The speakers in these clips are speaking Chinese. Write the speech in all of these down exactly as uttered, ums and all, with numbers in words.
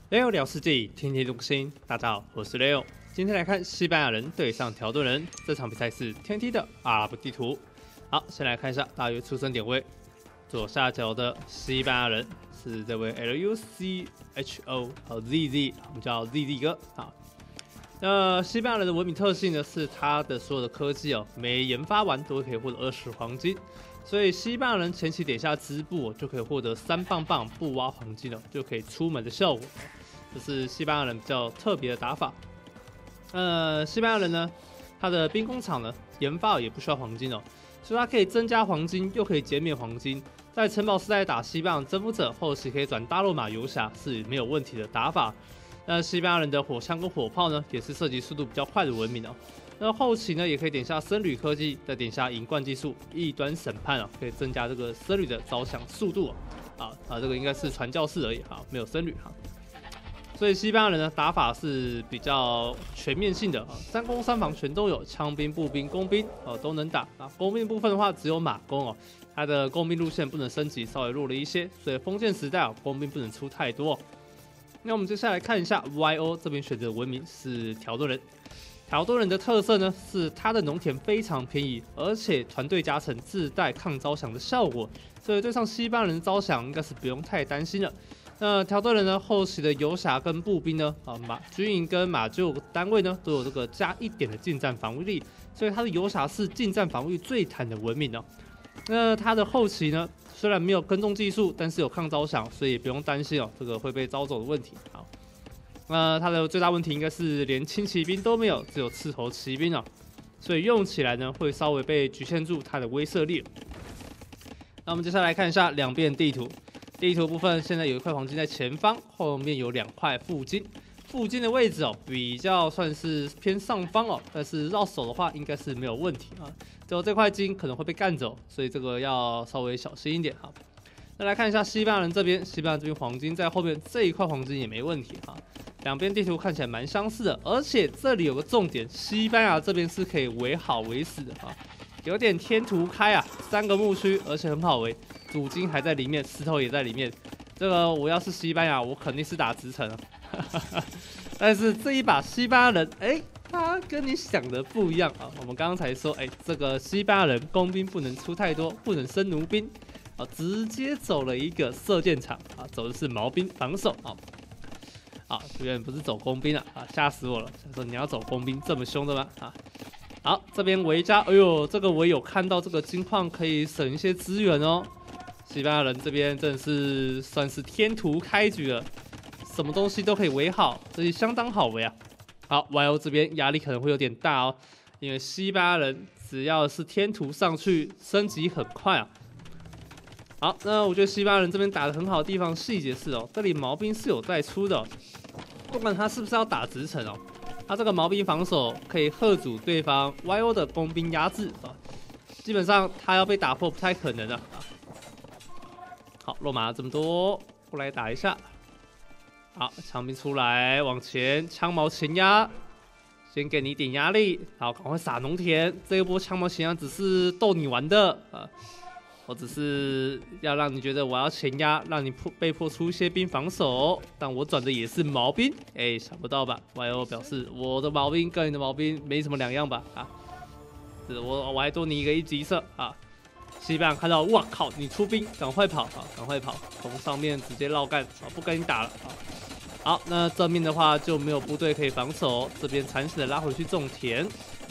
Leo 聊世界，天天更新。大家好，我是 Leo。今天来看西班牙人对上条顿人，这场比赛是天梯的阿拉伯地图。好，先来看一下大约出生点位。左下角的西班牙人是这位 L U C H O 和 Z Z， 我们叫 Z Z 哥啊。那西班牙人的文明特性呢，是他的所有的科技哦，每研发完都可以获得二十黄金。所以西班牙人前期点下织布、哦、就可以获得三棒棒布挖黄金哦，就可以出门的效果。这是西班牙人比较特别的打法。呃，西班牙人呢，他的兵工厂呢研发也不需要黄金哦，所以它可以增加黄金，又可以减免黄金。在城堡时代打西班牙征服者，后期可以转大罗马游侠是没有问题的打法。那西班牙人的火枪跟火炮呢，也是射击速度比较快的文明哦。那后期呢，也可以点下僧侣科技，再点下银冠技术，异端审判啊，可以增加这个僧侣的招降速度啊啊，这个应该是传教士而已哈，没有僧侣哈。所以西班牙人呢打法是比较全面性的啊，三攻三防全都有，枪兵、步兵、工兵哦都能打啊。工兵部分的话只有马弓哦，它的工兵路线不能升级，稍微弱了一些，所以封建时代啊工兵不能出太多。那我们接下来看一下 Y O 这边选择的文明是条顿人。条顿人的特色呢是他的农田非常便宜，而且团队加成自带抗招降的效果，所以对上西班牙人的招降应该是不用太担心了。那条顿人呢后期的游侠跟步兵呢啊马军营跟马厩单位呢都有这个加一点的近战防御力，所以他的游侠是近战防御最坦的文明哦。那他的后期呢虽然没有跟踪技术，但是有抗招降，所以也不用担心哦这个会被招走的问题。好。那它的最大问题应该是连轻骑兵都没有，只有刺头骑兵啊，所以用起来呢会稍微被局限住它的威慑力。那我们接下来看一下两边地图，地图部分现在有一块黄金在前方，后面有两块附金，附金的位置哦比较算是偏上方哦，但是绕手的话应该是没有问题啊，只有这块金可能会被干走，所以这个要稍微小心一点哈。那来看一下西班牙人这边，西班牙这边黄金在后面这一块黄金也没问题哈。两边地图看起来蛮相似的，而且这里有个重点，西班牙这边是可以围好围死的啊，有点天图开啊，三个牧区，而且很好围，主金还在里面，石头也在里面。这个我要是西班牙，我肯定是打直城啊。但是这一把西班牙人，哎，他跟你想的不一样啊。我们刚刚才说，哎，这个西班牙人工兵不能出太多，不能生奴兵啊，直接走了一个射箭场啊，走的是毛兵防守啊。好，这边不是走工兵了啊，吓死我了！想说你要走工兵这么凶的吗？啊，好，这边围家，哎呦，这个我有看到这个金矿可以省一些资源哦。西班牙人这边真的是算是天图开局了，什么东西都可以围好，这里相当好围啊。好 ，Y O 这边压力可能会有点大哦，因为西班牙人只要是天图上去，升级很快啊。好，那我觉得西班牙人这边打得很好的地方，细节是哦，这里毛兵是有在出的、哦，不管他是不是要打直城哦，他这个毛兵防守可以吓阻对方 Y O 的工兵压制啊，基本上他要被打破不太可能啊。好，落马这么多，过来打一下。好，枪兵出来，往前，枪矛前压，先给你一点压力，好，赶快撒农田。这一波枪矛前压只是逗你玩的啊。我只是要让你觉得我要前压，让你被迫出一些兵防守，但我转的也是毛兵，哎，想不到吧 ？Y O 表示我的毛兵跟你的毛兵没什么两样吧？啊，是我我还多你一个一级色啊！西班牙看到，哇靠，你出兵，赶快跑啊，赶快跑，从上面直接绕干啊，不跟你打了啊！好，那正面的话就没有部队可以防守，这边残血的拉回去种田。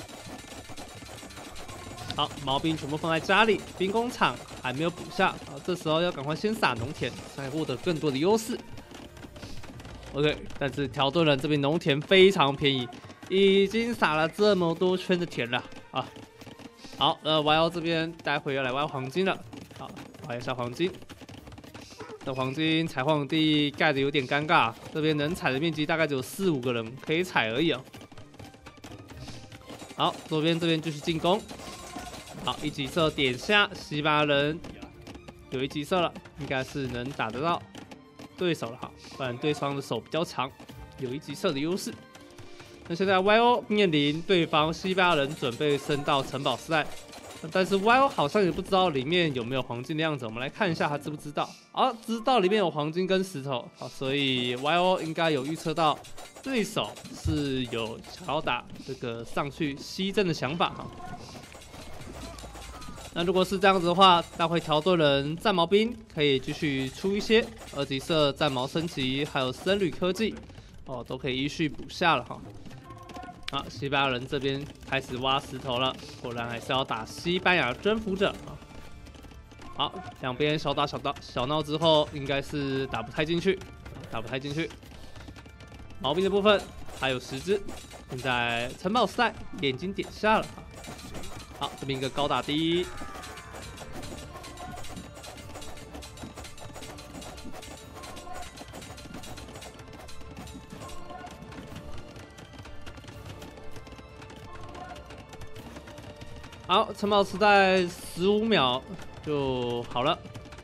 好，毛兵全部放在家里，兵工厂还没有补下啊，这时候要赶快先撒农田，才获得更多的优势。OK， 但是条顿人这边农田非常便宜，已经撒了这么多圈的田了啊。好，那 Y O 这边待会要来挖黄金了，好，挖一下黄金。这黄金采矿地盖的有点尴尬，这边能采的面积大概只有四五个人可以采而已啊。好，左边这边继续进攻。好，一级射点下，西班牙人有一级射了，应该是能打得到对手了哈，不然对方的手比较长，有一级射的优势。那现在 Y O 面临对方西班牙人准备升到城堡时代， 但是 Y O 好像也不知道里面有没有黄金的样子，我们来看一下他知不知道。啊，知道里面有黄金跟石头，好，所以 Y O 应该有预测到对手是有想要打这个上去西征的想法哈。那如果是这样子的话，大会条顿人战矛兵可以继续出一些二级色战矛升级，还有僧侣科技哦，都可以依序补下了哈。好，西班牙人这边开始挖石头了，果然还是要打西班牙征服者啊。好，两边小打小闹小闹之后，应该是打不太进去，打不太进去。毛兵的部分还有十只，现在城堡时代也已经点下了。好，这边一个高打低。好，城堡时代十五秒就好了。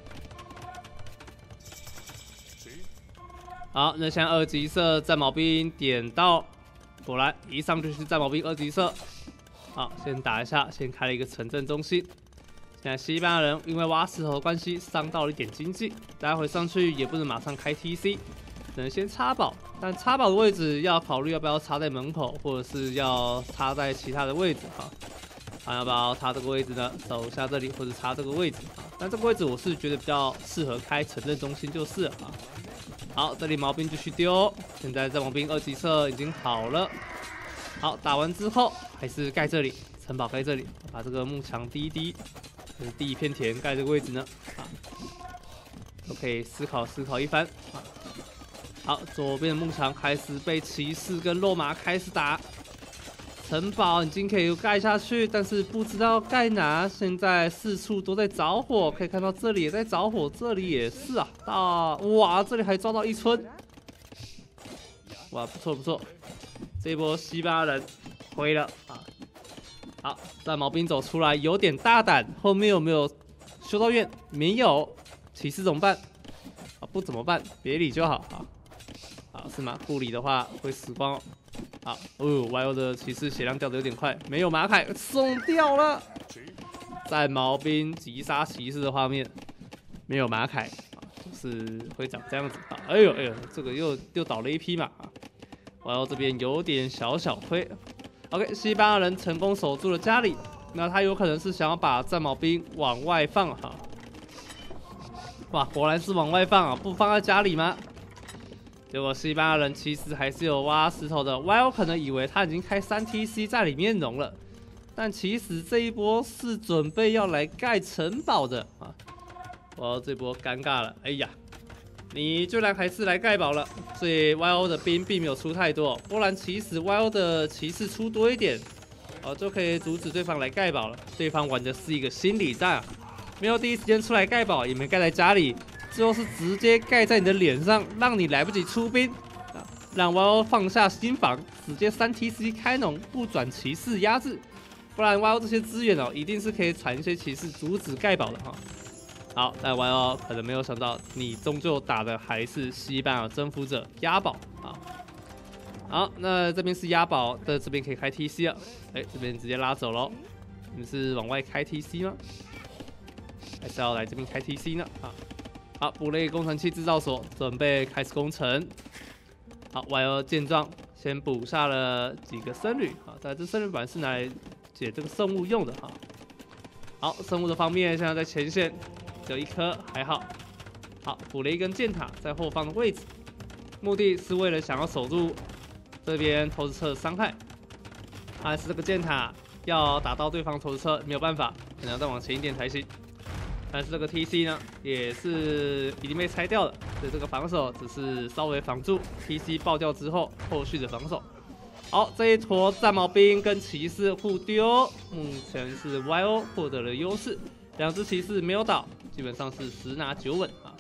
好，那现在二级色战矛兵点到，果然一上就是战矛兵二级色。好，先打一下，先开了一个城镇中心。现在西班牙人因为挖石头的关系伤到了一点经济，待会上去也不能马上开 T C， 只能先插宝。但插宝的位置要考虑要不要插在门口，或者是要插在其他的位置哈。啊，要不要插这个位置呢？手下这里或者插这个位置啊？但这个位置我是觉得比较适合开城镇中心就是了啊。好，这里毛兵继续丢，现在这毛兵二级色已经好了。好，打完之后还是盖这里，城堡盖这里，把这个幕墙低一低，就是第一片田盖这个位置呢，啊，都可以思考思考一番啊。好，左边的幕墙开始被骑士跟肉马开始打，城堡已经可以盖下去，但是不知道盖哪，现在四处都在着火，可以看到这里也在着火，这里也是啊，啊，哇，这里还抓到一村，哇，不错不错。这一波西班牙人灰了啊！好，战矛兵走出来有点大胆，后面有没有修道院？没有，骑士怎么办？啊，不怎么办，别理就好啊。好，是吗？不理的话会死光哦。好，哦 ，Y O 的骑士血量掉的有点快，没有马凯送掉了。战矛兵击杀骑士的画面，没有马凯啊，就是会长这样子啊。哎呦哎呦，这个又又倒了一匹马啊！然后这边有点小小亏 ，OK， 西班牙人成功守住了家里，那他有可能是想要把战矛兵往外放哈。哇，果然是往外放啊，不放在家里吗？结果西班牙人其实还是有挖石头的 ，Y O 可能以为他已经开三 T C 在里面融了，但其实这一波是准备要来盖城堡的啊。Y O 这波尴尬了，哎呀！你居然还是来盖堡了，所以 Y O 的兵并没有出太多，不然其实 Y O 的骑士出多一点，哦就可以阻止对方来盖堡了。对方玩的是一个心理战啊，没有第一时间出来盖堡，也没盖在家里，最后是直接盖在你的脸上，让你来不及出兵，啊，让 Y O 放下心防，直接三 T C 开农，不转骑士压制，不然 Y O 这些资源哦，一定是可以传一些骑士阻止盖堡的哈。好，但 Y O 可能没有想到，你终究打的还是西班牙征服者押宝啊。好，那这边是押宝的，这边可以开 T C 了。哎，这边直接拉走喽。你是往外开 T C 吗？还是要来这边开 T C 呢？啊，好，补了一个工程器制造所，准备开始工程。好 ，Y O 见状，先补下了几个僧侣啊，在这僧侣板是拿来解这个圣物用的哈。好，生物的方面现在在前线。有一颗还好，好补了一根箭塔在后方的位置，目的是为了想要守住这边投石车的伤害。但是这个箭塔要打到对方投石车没有办法，可能要再往前一点才行。但是这个 T C 呢也是已经被拆掉了，所以这个防守只是稍微防住 T C 爆掉之后后续的防守。好，这一坨战矛兵跟骑士互丢，目前是 Y O 获得了优势，两只骑士没有倒。基本上是十拿九稳啊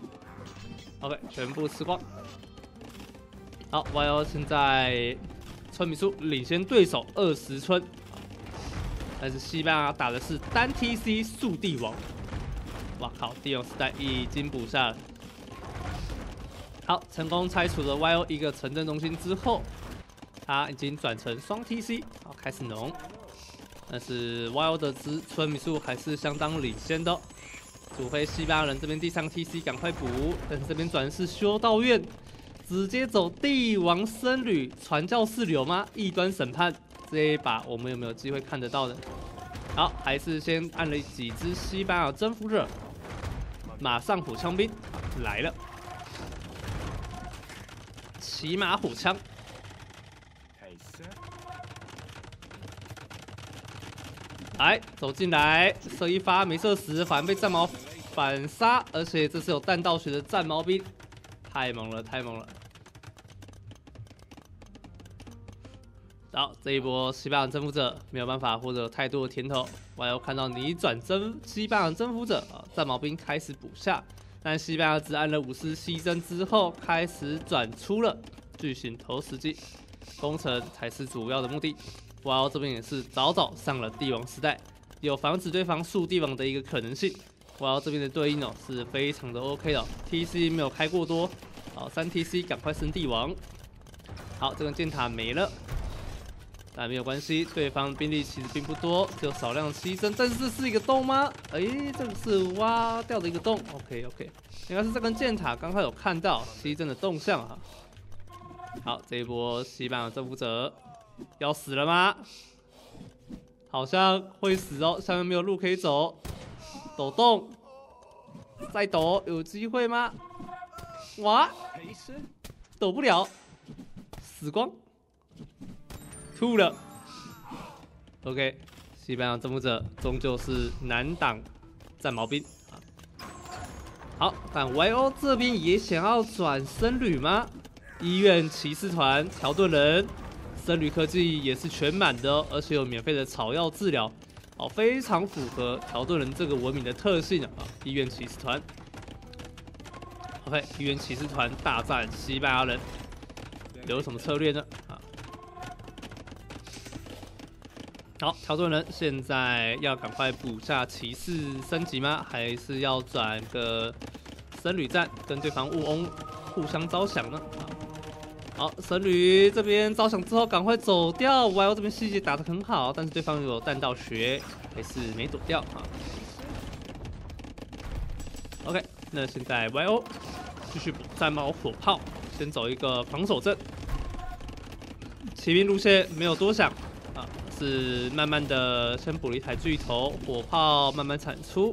，OK， 全部吃光。好 ，Y O 现在村民数领先对手二十村，但是西班牙打的是单 T C 速帝王，哇靠，帝王时代已经补下了。好，成功拆除了 Y O 一个城镇中心之后，他已经转成双 T C， 好开始农。 但是 Y O 的村村民数还是相当领先的、哦，除非西班牙人这边第三 T C 赶快补，但是这边转是修道院，直接走帝王僧侣传教士流吗？异端审判这一把我们有没有机会看得到呢？好，还是先按了几只西班牙征服者，马上虎枪兵来了，骑马虎枪。来，走进来，射一发没射死，反而被战矛反杀，而且这是有弹道学的战矛兵，太猛了，太猛了！好，这一波西班牙征服者没有办法获得太多的甜头，我要看到你转征西班牙征服者啊，战矛兵开始补下，但西班牙只按了五次牺牲之后，开始转出了巨型投石机，攻城才是主要的目的。Y O 这边也是早早上了帝王时代，有防止对方树帝王的一个可能性。Y O 这边的对应哦是非常的 OK 的、哦、，T C 没有开过多，好三 T C 赶快升帝王。好，这个箭塔没了，但没有关系，对方兵力其实并不多，只有少量牺牲。但是这是一个洞吗？哎，这个是挖掉的一个洞。OK OK， 应该是这根箭塔刚刚有看到牺牲的动向哈。好，这一波西班牙征服者。要死了吗？好像会死哦，下面没有路可以走，抖动，再抖，有机会吗？哇，抖不了，死光，吐了。OK， 西班牙征服者终究是难挡战矛兵。好，但 Y O 这边也想要转僧侣吗？医院骑士团条顿人。僧侣科技也是全满的、哦，而且有免费的草药治疗，哦，非常符合条顿人这个文明的特性啊！医院骑士团 ，OK， 医院骑士团大战西班牙人，有什么策略呢？啊，好，条顿人现在要赶快补下骑士升级吗？还是要转个僧侣战，跟对方雾翁互相招降呢？啊。好，僧侣这边招降之后赶快走掉 ，Y O 这边细节打得很好，但是对方有弹道学，还是没躲掉啊。OK， 那现在 Y O 继续补战矛火炮，先走一个防守阵。骑兵路线没有多想啊，是慢慢的先补了一台巨头，火炮慢慢产出。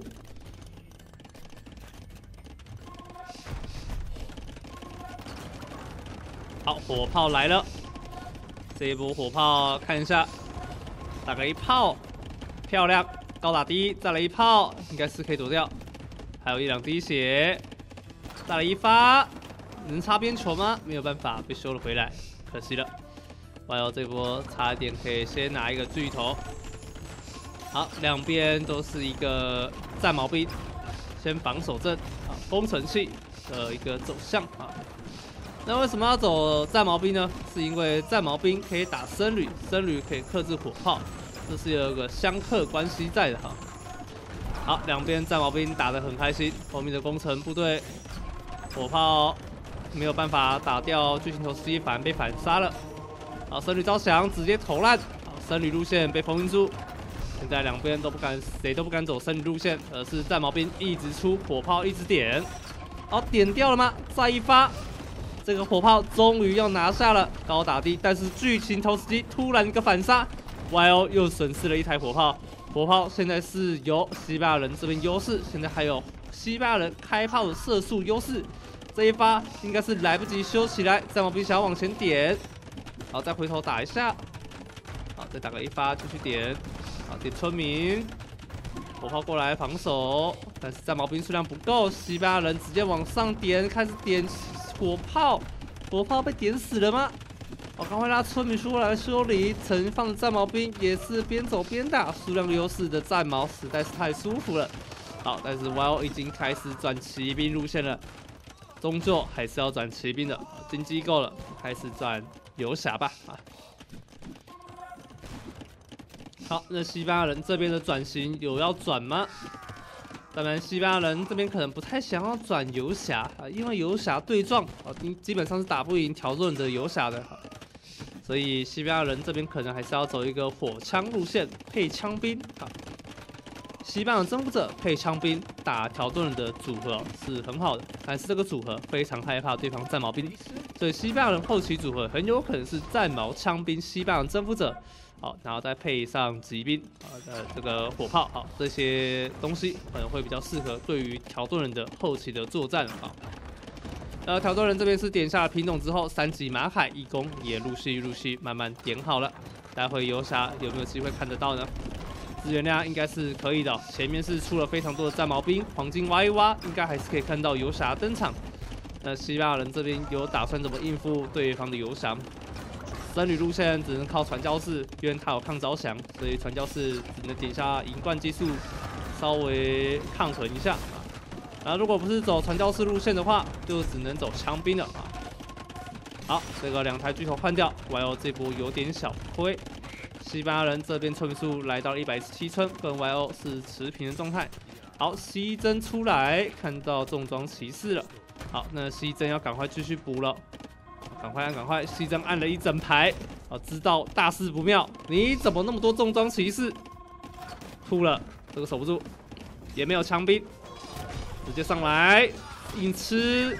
好，火炮来了，这一波火炮看一下，打个一炮，漂亮，高打低，再来一炮，应该是可以躲掉，还有一两滴血，再来一发，能插边球吗？没有办法，被修了回来，可惜了。Y O 这波差一点可以先拿一个巨头。好，两边都是一个战矛兵，先防守阵，啊，攻城器的一个走向啊。那为什么要走战矛兵呢？是因为战矛兵可以打僧侣，僧侣可以克制火炮，这是有个相克关系在的哈。好，两边战矛兵打得很开心，后面的攻城部队火炮没有办法打掉巨型头司机，反而被反杀了。好，僧侣招降，直接投烂。好，僧侣路线被封印住，现在两边都不敢，谁都不敢走僧侣路线，而是战矛兵一直出，火炮一直点。好，点掉了吗？再一发。这个火炮终于要拿下了，高打低，但是巨型投石机突然一个反杀 ，Y O 又损失了一台火炮。火炮现在是由西班牙人这边优势，现在还有西班牙人开炮的射速优势。这一发应该是来不及修起来，战矛兵想要往前点，好，再回头打一下，好，再打个一发继续点，好，点村民，火炮过来防守，但是战矛兵数量不够，西班牙人直接往上点，开始点。火炮，火炮被点死了吗？我赶快拉村民出来修理。城放的战矛兵也是边走边打，数量优势的战矛实在是太舒服了。好，但是 Y O 已经开始转骑兵路线了，终究还是要转骑兵的。经济够了，开始转游侠吧。啊，好，那西班牙人这边的转型有要转吗？当然，西班牙人这边可能不太想要转游侠啊，因为游侠对撞啊，基基本上是打不赢条顿的游侠的。 所以西班牙人这边可能还是要走一个火枪路线，配枪兵啊。西班牙征服者配枪兵打条顿人的组合是很好的，但是这个组合非常害怕对方战矛兵，所以西班牙人后期组合很有可能是战矛枪兵西班牙征服者，好，然后再配上骑兵啊的这个火炮，好，这些东西可能会比较适合对于条顿人的后期的作战啊。呃，条顿人这边是点下了品种之后，三级马凯义工也陆续陆续慢慢点好了，待会游侠有没有机会看得到呢？资源量应该是可以的、哦，前面是出了非常多的战矛兵，黄金挖一挖，应该还是可以看到游侠登场。那西班牙人这边有打算怎么应付对方的游侠？僧侣路线只能靠传教士，因为他有抗招降，所以传教士只能点下银冠技术，稍微抗衡一下。然后如果不是走传教士路线的话，就只能走枪兵了啊。好，这个两台巨头换掉 ，Y O 这波有点小亏。西班牙人这边村民数来到了一百一十七村，跟 Y O 是持平的状态。好，西征出来，看到重装骑士了。好，那西征要赶快继续补了，赶快按，赶快！西征按了一整排，啊，知道大事不妙，你怎么那么多重装骑士？吐了，这个守不住，也没有枪兵，直接上来硬吃。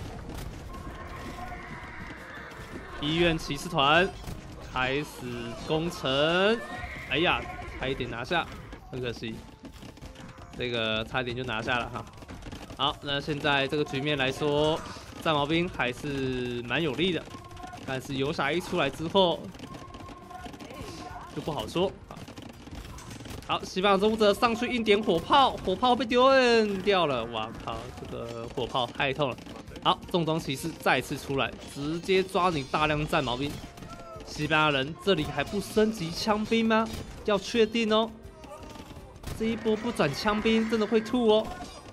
医院骑士团。开始攻城，哎呀，差一点拿下，很可惜，这个差一点就拿下了哈。好，那现在这个局面来说，战矛兵还是蛮有利的，但是游侠一出来之后就不好说。好，西班牙征服者上去硬点火炮，火炮被丢掉了，哇靠，这个火炮太痛了。好，重装骑士再次出来，直接抓你大量战矛兵。西班牙人这里还不升级枪兵吗？要确定哦，这一波不转枪兵真的会吐哦。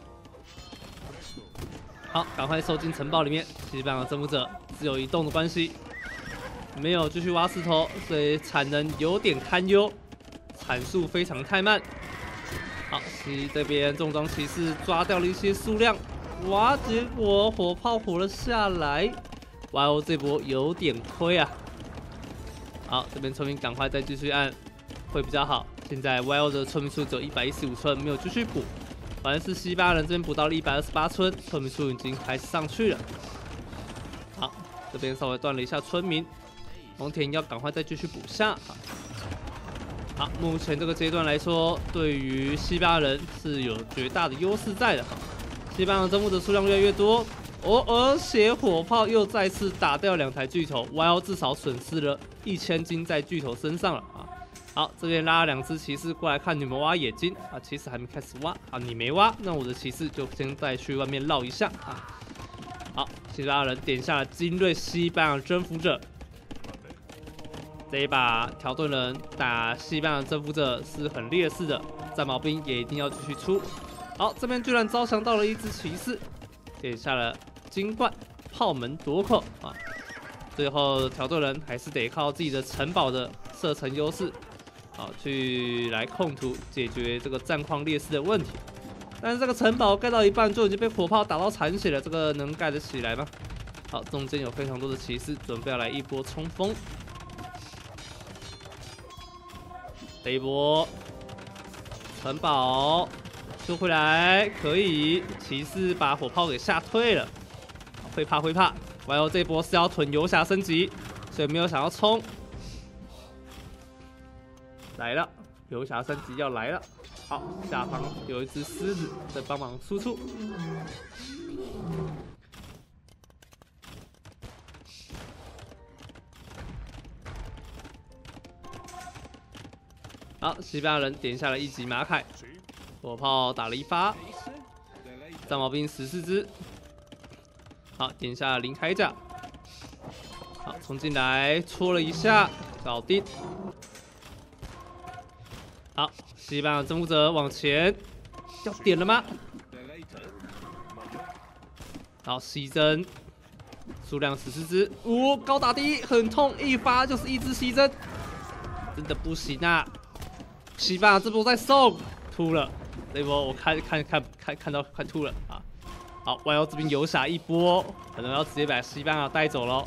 好，赶快收进城堡里面。西班牙征服者只有移动的关系，没有继续挖石头，所以产能有点堪忧，产速非常太慢。好，西这边重装骑士抓掉了一些数量，哇，结果火炮活了下来。哇哦，这波有点亏啊。好，这边村民赶快再继续按，会比较好。现在 Y O 的村民数只有一百一十五村，没有继续补。反正是西班牙人这边补到了一百二十八村，村民数已经开始上去了。好，这边稍微断了一下村民，农田要赶快再继续补下。好，目前这个阶段来说，对于西班牙人是有绝大的优势在的。西班牙征服的数量越来越多。哦，而且火炮又再次打掉两台巨头 ，Y O 至少损失了一千金在巨头身上了啊！好，这边拉了两只骑士过来看你们挖野金啊，骑士还没开始挖啊，你没挖，那我的骑士就先再去外面绕一下啊。好，西班牙人点下了精锐西班牙征服者，这一把条顿人打西班牙征服者是很劣势的，战矛兵也一定要继续出。好，这边居然招降到了一只骑士，点下了。金冠炮门夺口啊！最后条顿人还是得靠自己的城堡的射程优势，好去来控图解决这个战况劣势的问题。但是这个城堡盖到一半就已经被火炮打到残血了，这个能盖得起来吗？好，中间有非常多的骑士准备要来一波冲锋，这一波城堡救回来可以，骑士把火炮给吓退了。会怕会怕 ，Y O 这波是要囤游侠升级，所以没有想要冲。来了，游侠升级要来了。好，下方有一只狮子在帮忙输出。好，西班牙人点下了一级马凯，火炮打了一发，战矛兵十四只。好，点下零铠甲，好，冲进来戳了一下，搞定。好，西班牙征服者往前，要点了吗？好，西征，数量十四只，哦，高打低，很痛，一发就是一只西征，真的不行啊！西班牙这波在送，吐了，这波我看看看看看到快吐了啊！好 ，Y O 这边游侠一波，可能要直接把西班牙带走了。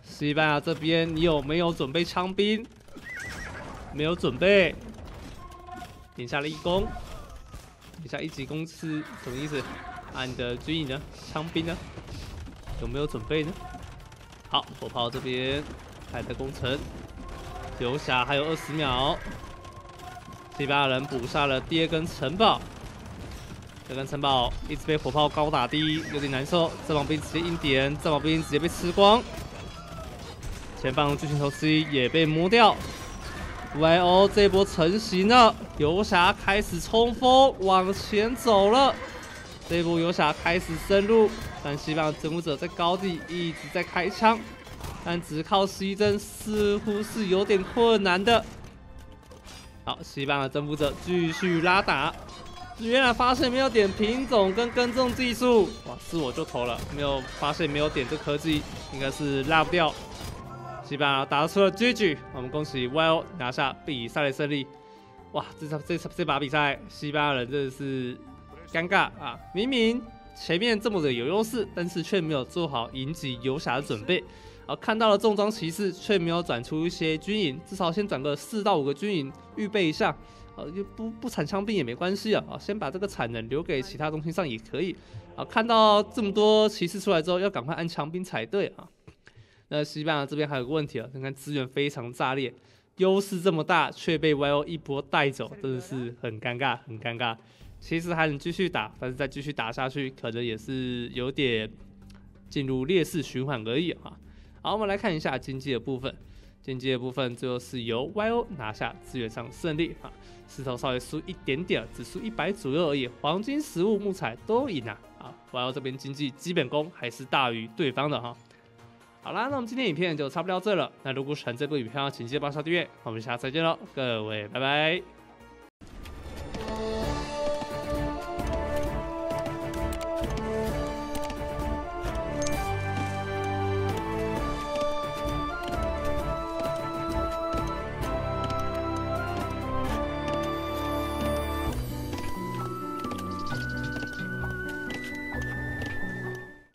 西班牙这边你有没有准备枪兵？没有准备，点下了一攻，点下一级攻是什么意思？啊，你的军营呢？枪兵呢？有没有准备呢？好，火炮这边还在攻城，游侠还有二十秒，西班牙人补下了第二根城堡。这根城堡一直被火炮高打低，有点难受。阵亡兵直接硬点，阵亡兵直接被吃光。前方巨型头 C 也被摸掉。Y O 这波成型了，游侠开始冲锋往前走了。这一波游侠开始深入，但西班牙征服者在高地一直在开枪，但只靠西征似乎是有点困难的。好，西班牙征服者继续拉打。原来发现没有点品种跟耕种技术，哇，是我就投了，没有发现没有点这科技，应该是拉不掉。西班牙打出了 G G， 我们恭喜 Y O 拿下比赛的胜利。哇，这场这这把比赛，西班牙人真的是尴尬啊！明明前面这么的有优势，但是却没有做好迎击游侠的准备。啊，看到了重装骑士，却没有转出一些军营，至少先转个四到五个军营，预备一下。呃，就不不产枪兵也没关系啊，啊，先把这个产能留给其他东西上也可以。啊，看到这么多骑士出来之后，要赶快按枪兵才对啊。那西班牙这边还有个问题啊，你看资源非常炸裂，优势这么大，却被 Y O 一波带走，真的是很尴尬，很尴尬。其实还能继续打，但是再继续打下去，可能也是有点进入劣势循环而已啊。好，我们来看一下经济的部分。经济的部分最后是由 Y O 拿下资源上胜利啊，石头稍微输一点点，只输一百左右而已，黄金、食物、木材都赢啊啊 ！Y O 这边经济基本功还是大于对方的哈。好啦，那我们今天影片就差不多到这了。那如果喜欢这部影片，请记得帮我订阅，我们下次再见喽，各位拜拜。